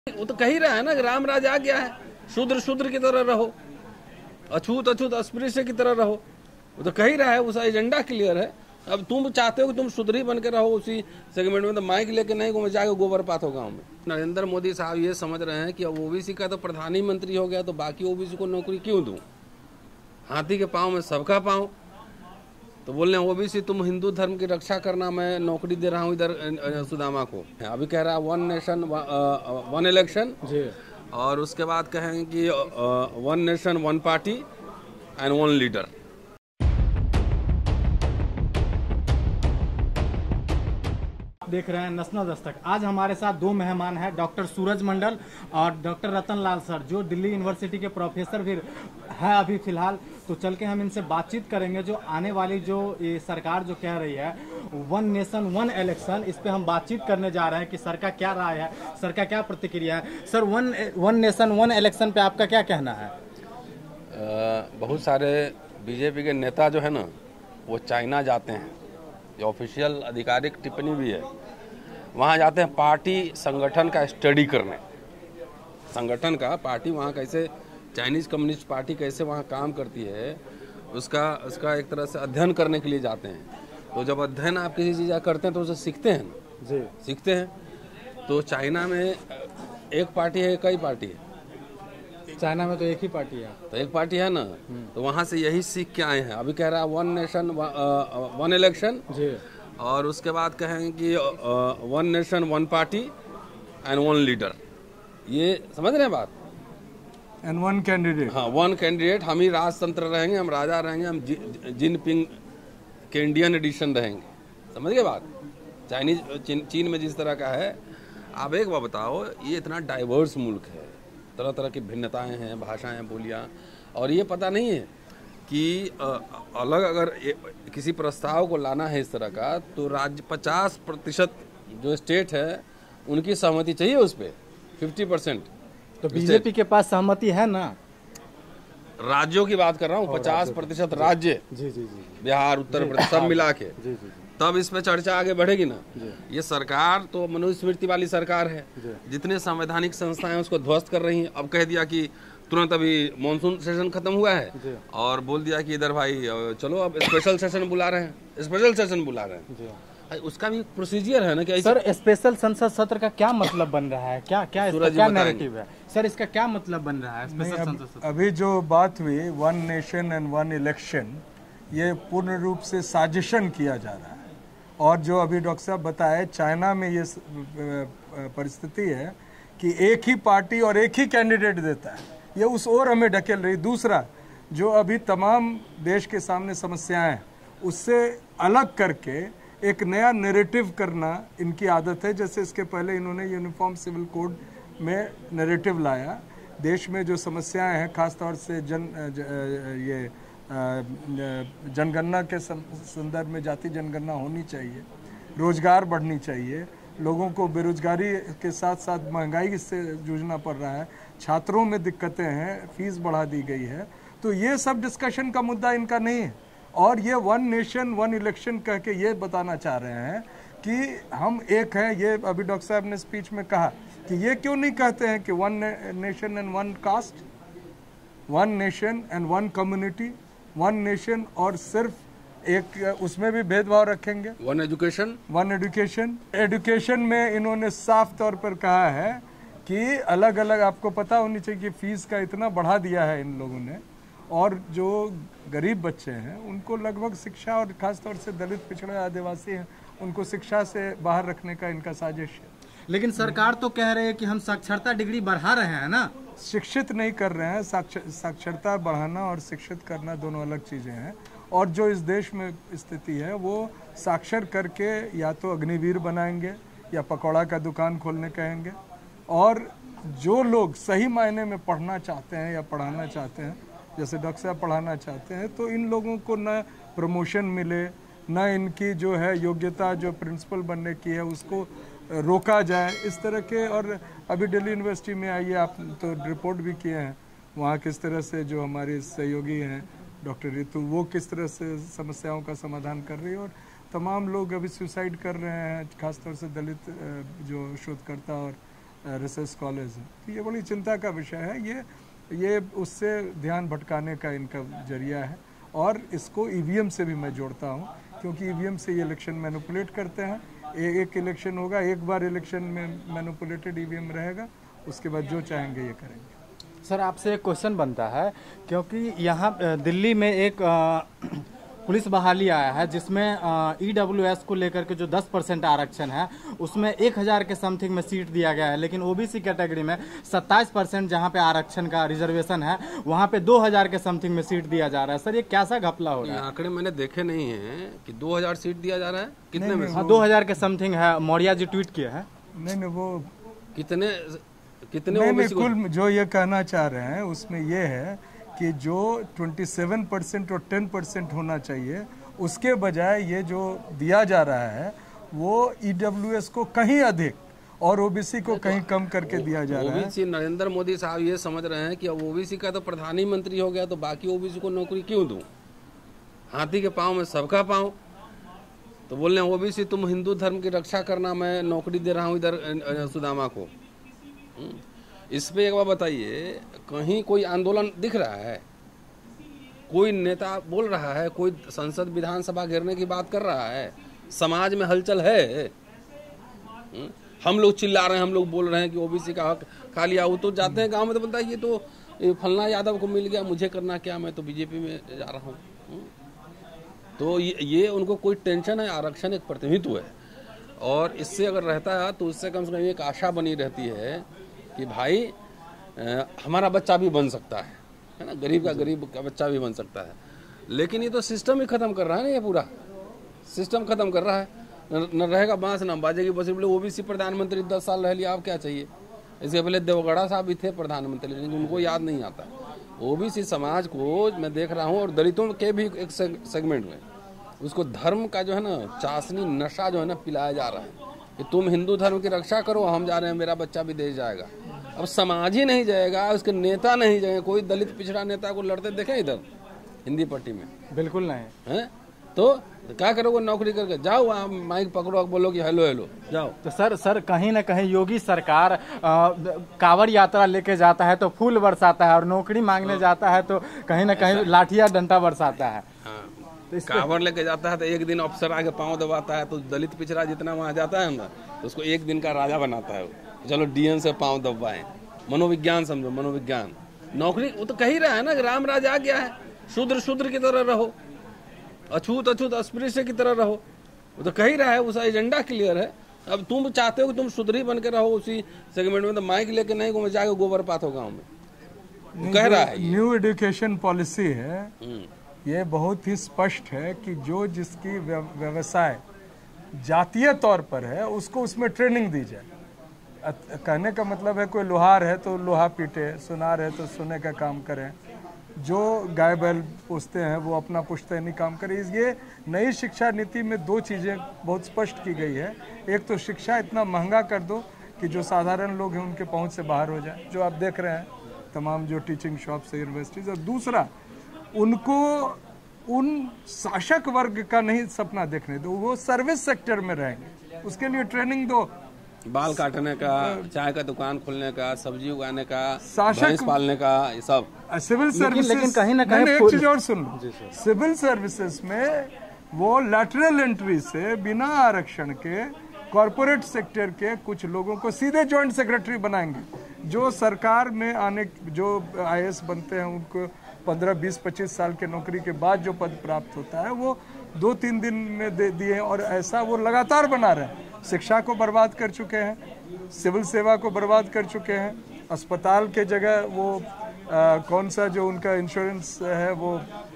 वो तो कह ही रहा है ना कि राम राज आ गया है, शूद्र शूद्र की तरह रहो, अछूत अछूत अस्पृश्य की तरह रहो। वो तो कह ही रहा है, उसका एजेंडा क्लियर है। अब तुम चाहते हो कि तुम शूद्र ही बन के रहो उसी सेगमेंट में, तो माइक लेके नहीं घूमे जाके गोबर पात हो गाँव में। नरेंद्र मोदी साहब ये समझ रहे हैं कि अब ओबीसी का तो प्रधानमंत्री हो गया तो बाकी ओबीसी को नौकरी क्यों दूं, हाथी के पाँव में सबका पाँव। तो बोल रहे हैं ओबीसी तुम हिंदू धर्म की रक्षा करना, मैं नौकरी दे रहा हूँ इधर सुदामा को। अभी कह रहा है वन नेशन वन इलेक्शन जी, और उसके बाद कहेंगे कि one nation one party and one leader. देख रहे हैं नेशनल दस्तक। आज हमारे साथ दो मेहमान हैं, डॉक्टर सूरज मंडल और डॉक्टर रतन लाल सर, जो दिल्ली यूनिवर्सिटी के प्रोफेसर भी है अभी फिलहाल। तो चल के हम इनसे बातचीत करेंगे, जो आने वाली जो ये सरकार जो कह रही है वन नेशन वन इलेक्शन, इस पे हम बातचीत करने जा रहे हैं कि सर का क्या राय है, सर का क्या प्रतिक्रिया है। Sir, one nation one election पे आपका क्या कहना है? बहुत सारे बीजेपी के नेता जो है ना, वो चाइना जाते हैं, ये ऑफिशियल आधिकारिक टिप्पणी भी है। वहाँ जाते हैं पार्टी संगठन का स्टडी करने, संगठन का पार्टी वहाँ कैसे, चाइनीज़ कम्युनिस्ट पार्टी कैसे वहाँ काम करती है, उसका एक तरह से अध्ययन करने के लिए जाते हैं। तो जब अध्ययन आप किसी चीज़ का करते हैं तो उसे सीखते हैं जी, सीखते हैं। तो चाइना में एक पार्टी है, कई पार्टी है? चाइना में तो एक ही पार्टी है। तो एक पार्टी है ना, तो वहाँ से यही सीख के आए हैं। अभी कह रहा है वन नेशन वन इलेक्शन जी, और उसके बाद कहेंगे कि one nation one party and one leader. ये समझ रहे हैं बात? And one candidate. हाँ, वन कैंडिडेट। हम ही राजतंत्र रहेंगे, हम राजा रहेंगे, हम जिनपिंग के इंडियन एडिशन रहेंगे। समझ गए बात? चाइनीज चीन में जिस तरह का है। आप एक बात बताओ, ये इतना डाइवर्स मुल्क है, तरह तरह की भिन्नताएं हैं, भाषाएं, बोलियां, और ये पता नहीं है कि अलग अगर किसी प्रस्ताव को लाना है इस तरह का, तो राज्य 50% जो स्टेट है उनकी सहमति चाहिए उस पर, 50%। तो बीजेपी के पास सहमति है ना? राज्यों की बात कर रहा हूँ, 50% राज्य जी जी जी, बिहार, उत्तर प्रदेश सब मिला के, तब इस पे चर्चा आगे बढ़ेगी ना। ये सरकार तो मनुस्मृति वाली सरकार है, जितने संवैधानिक संस्थाएं उसको ध्वस्त कर रही हैं। अब कह दिया कि तुरंत अभी मॉनसून सेशन खत्म हुआ है और बोल दिया कि इधर भाई चलो अब स्पेशल सेशन बुला रहे हैं, स्पेशल सेशन बुला रहे हैं। उसका भी प्रोसीजर है ना कि सर, स्पेशल संसद सत्र का क्या मतलब बन रहा है, क्या नैरेटिव है सर, इसका क्या मतलब बन रहा है स्पेशल संसद सत्र? अभी जो बात हुई one nation and one election, ये पूर्ण रूप से साजिशन किया जा रहा है। और जो अभी डॉक्टर साहब बताए, चाइना में ये परिस्थिति है कि एक ही पार्टी और एक ही कैंडिडेट देता है, ये उस ओर हमें ढकेल रही। दूसरा, जो अभी तमाम देश के सामने समस्याएं हैं, उससे अलग करके एक नया नैरेटिव करना इनकी आदत है। जैसे इसके पहले इन्होंने यूनिफॉर्म सिविल कोड में नैरेटिव लाया। देश में जो समस्याएं हैं, खासतौर से जनगणना के संदर्भ में जाति जनगणना होनी चाहिए, रोजगार बढ़नी चाहिए, लोगों को बेरोजगारी के साथ साथ महंगाई से जूझना पड़ रहा है, छात्रों में दिक्कतें हैं, फीस बढ़ा दी गई है। तो ये सब डिस्कशन का मुद्दा इनका नहीं है। और ये वन नेशन वन इलेक्शन कह के ये बताना चाह रहे हैं कि हम एक हैं। ये अभी डॉक्टर साहब ने स्पीच में कहा कि ये क्यों नहीं कहते हैं कि one nation and one caste, one nation and one community, one nation, और सिर्फ एक उसमें भी भेदभाव रखेंगे, one education, one education. Education में इन्होंने साफ तौर पर कहा है कि अलग अलग, आपको पता होनी चाहिए कि फीस का इतना बढ़ा दिया है इन लोगों ने, और जो गरीब बच्चे हैं उनको लगभग शिक्षा, और खासतौर से दलित, पिछड़े, आदिवासी हैं, उनको शिक्षा से बाहर रखने का इनका साजिश है। लेकिन सरकार तो कह रही है कि हम साक्षरता डिग्री बढ़ा रहे हैं ना। शिक्षित नहीं कर रहे हैं। साक्षरता बढ़ाना और शिक्षित करना दोनों अलग चीज़ें हैं। और जो इस देश में स्थिति है, वो साक्षर करके या तो अग्निवीर बनाएंगे या पकौड़ा का दुकान खोलने कहेंगे। और जो लोग सही मायने में पढ़ना चाहते हैं या पढ़ाना चाहते हैं, जैसे डॉक्टर साहब पढ़ाना चाहते हैं, तो इन लोगों को न प्रमोशन मिले, न इनकी जो है योग्यता जो प्रिंसिपल बनने की है उसको रोका जाए, इस तरह के। और अभी दिल्ली यूनिवर्सिटी में आइए, आप तो रिपोर्ट भी किए हैं, वहाँ किस तरह से जो हमारे सहयोगी हैं डॉक्टर रितु, वो किस तरह से समस्याओं का समाधान कर रही है। और तमाम लोग अभी सुसाइड कर रहे हैं, खासतौर से दलित जो शोधकर्ता और रिसर्च स्कॉलर्स हैं। तो ये बड़ी चिंता का विषय है। ये उससे ध्यान भटकाने का इनका जरिया है। और इसको ईवीएम से भी मैं जोड़ता हूँ, क्योंकि ईवीएम से ये इलेक्शन मैनिपुलेट करते हैं। एक इलेक्शन होगा, एक बार इलेक्शन में मैनिपुलेटेड ईवीएम रहेगा, उसके बाद जो चाहेंगे ये करेंगे। सर आपसे एक क्वेश्चन बनता है, क्योंकि यहाँ दिल्ली में एक पुलिस बहाली आया है जिसमें ईडब्ल्यूएस को लेकर के जो 10% आरक्षण है उसमें 1000 के समथिंग में सीट दिया गया है, लेकिन ओबीसी कैटेगरी में 27% जहाँ पे आरक्षण का रिजर्वेशन है वहाँ पे 2000 के समथिंग में सीट दिया जा रहा है। सर ये कैसा घपला हो रहा है? आंकड़े मैंने देखे नहीं है कि 2000 सीट दिया जा रहा है। कितने में? 2000 के समथिंग है, मौर्या जी ट्वीट किए हैं। नहीं वो कितने कुल जो ये कहना चाह रहे हैं उसमें ये है कि जो 27% और 10% होना चाहिए उसके बजाय ये जो दिया जा रहा है वो ईडब्ल्यूएस को कहीं अधिक और ओबीसी को कहीं कम करके दिया जा रहा है। ओबीसी नरेंद्र मोदी साहब ये समझ रहे हैं कि अब ओबीसी का तो प्रधानमंत्री हो गया तो बाकी ओबीसी को नौकरी क्यों दूं? हाथी के पांव में सबका पांव। तो बोल रहे हैं ओबीसी तुम हिंदू धर्म की रक्षा करना, मैं नौकरी दे रहा हूँ इधर सुदामा को। इस पे एक बार बताइए, कहीं कोई आंदोलन दिख रहा है? कोई नेता बोल रहा है? कोई संसद विधानसभा घेरने की बात कर रहा है? समाज में हलचल है? हम लोग चिल्ला रहे हैं, हम लोग बोल रहे हैं कि ओबीसी का हक खा लिया। वो तो जाते हैं गांव में तो बोलता है ये तो फलना यादव को मिल गया, मुझे करना क्या, मैं तो बीजेपी में जा रहा हूँ। तो ये उनको कोई टेंशन है? आरक्षण एक प्रतिनिधित्व है और इससे अगर रहता है तो उससे कम से कम एक आशा बनी रहती है कि भाई हमारा बच्चा भी बन सकता है ना, गरीब का बच्चा भी बन सकता है। लेकिन ये तो सिस्टम ही खत्म कर रहा है ना, ये पूरा सिस्टम खत्म कर रहा है। न रहेगा बांस न बाजेगी बंसुरी। बोले ओबीसी प्रधानमंत्री 10 साल रह लिया, आप क्या चाहिए? इसके पहले देवगढ़ा साहब भी थे प्रधानमंत्री, लेकिन उनको याद नहीं आता। ओबीसी समाज को मैं देख रहा हूँ और दलितों के भी एक सेगमेंट में उसको धर्म का जो है ना चाशनी नशा जो है ना पिलाया जा रहा है कि तुम हिंदू धर्म की रक्षा करो, हम जा रहे हैं, मेरा बच्चा भी देश जाएगा। अब समाज ही नहीं जाएगा, उसके नेता नहीं जाएंगे। कोई दलित पिछड़ा नेता को लड़ते देखे इधर हिंदी पट्टी में? बिल्कुल नहीं है। तो क्या करोगे? नौकरी करके जाओ, वहाँ माइक पकड़ो, बोलो कि हेलो हेलो जाओ। तो सर कहीं ना कहीं योगी सरकार कांवड़ यात्रा लेके जाता है तो फूल बरसाता है और नौकरी मांगने जाता है तो कहीं ना कहीं लाठिया डंडा बरसाता है। तो कांवड़ लेके जाता है तो एक दिन अफसर आके पाँव दबाता है, तो दलित पिछड़ा जितना वहाँ जाता है ना तो उसको एक दिन का राजा बनाता है। चलो डीएन से पाँव दबाएं, मनोविज्ञान समझो, मनोविज्ञान। नौकरी वो तो कह ही रहा है ना कि राम राज आ गया है, शूद्र की तरह रहो, अछूत अस्पृश्य की तरह रहो। वो तो कह ही रहा है, उसका एजेंडा क्लियर है। अब तुम चाहते हो कि तुम शूद्री बन के रहो उसी सेगमेंट में, तो माइक लेके नहीं घूमे, जाके गोबर पात हो गाँव में। कह रहा है न्यू एजुकेशन पॉलिसी है, ये बहुत ही स्पष्ट है कि जो जिसकी व्यवसाय जातीय तौर पर है उसको उसमें ट्रेनिंग दी जाए। कहने का मतलब है कोई लोहार है तो लोहा पीटे, सुनार है तो सुने का काम करें, जो गाय बैल पोसते हैं वो अपना पुश्तैनी काम करें। ये नई शिक्षा नीति में दो चीज़ें बहुत स्पष्ट की गई है। एक तो शिक्षा इतना महंगा कर दो कि जो साधारण लोग हैं उनके पहुंच से बाहर हो जाए, जो आप देख रहे हैं तमाम जो टीचिंग शॉप्स है यूनिवर्सिटीज़। और दूसरा, उनको उन शासक वर्ग का नहीं सपना देखने दो, वो सर्विस सेक्टर में रहेंगे, उसके लिए ट्रेनिंग दो। बाल काटने का, चाय का दुकान खोलने का, सब्जी उगाने का, भैंस पालने का, ये सब सिविल सर्विसेज। लेकिन कहीं ना कहीं एक चीज और सुन लो, सिविल सर्विसेज में वो लैटरल एंट्री से बिना आरक्षण के कॉर्पोरेट सेक्टर के कुछ लोगों को सीधे जॉइंट सेक्रेटरी बनाएंगे। जो सरकार में आने, जो आईएएस बनते हैं उनको 15, 20, 25 साल के नौकरी के बाद जो पद प्राप्त होता है वो 2-3 दिन में दे दिए, और ऐसा वो लगातार बना रहे हैं। शिक्षा को बर्बाद कर चुके हैं, सिविल सेवा को बर्बाद कर चुके हैं, अस्पताल के जगह वो कौन सा जो उनका इंश्योरेंस है वो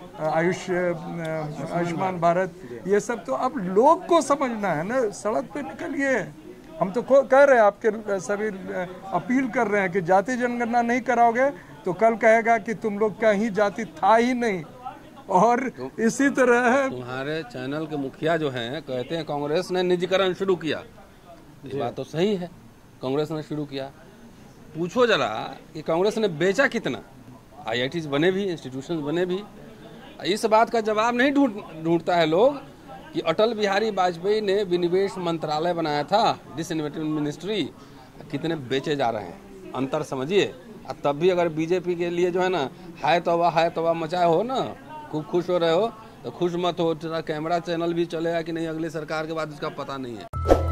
आयुष्मान भारत, ये सब। तो अब लोग को समझना है ना, सड़क पे निकलिए। हम तो कह रहे हैं, आपके सभी अपील कर रहे हैं कि जाति जनगणना नहीं कराओगे तो कल कहेगा कि तुम लोग का ही जाति था ही नहीं। और इसी तरह है, तुम्हारे चैनल के मुखिया जो हैं कहते हैं कांग्रेस ने निजीकरण शुरू किया। ये बात तो सही है, कांग्रेस ने शुरू किया। पूछो जरा कि कांग्रेस ने बेचा कितना? आईआईटीज बने भी, इंस्टीट्यूशन बने भी। इस बात का जवाब नहीं ढूंढता है लोग कि अटल बिहारी वाजपेयी ने विनिवेश मंत्रालय बनाया था, डिसइन्वेस्टमेंट मिनिस्ट्री, कितने बेचे जा रहे हैं, अंतर समझिए। तब भी अगर बीजेपी के लिए जो है ना हाय तौबा मचाए हो ना, खूब खुश हो रहे हो, तो खुश मत हो। कैमरा चैनल भी चलेगा कि नहीं अगली सरकार के बाद, इसका पता नहीं है।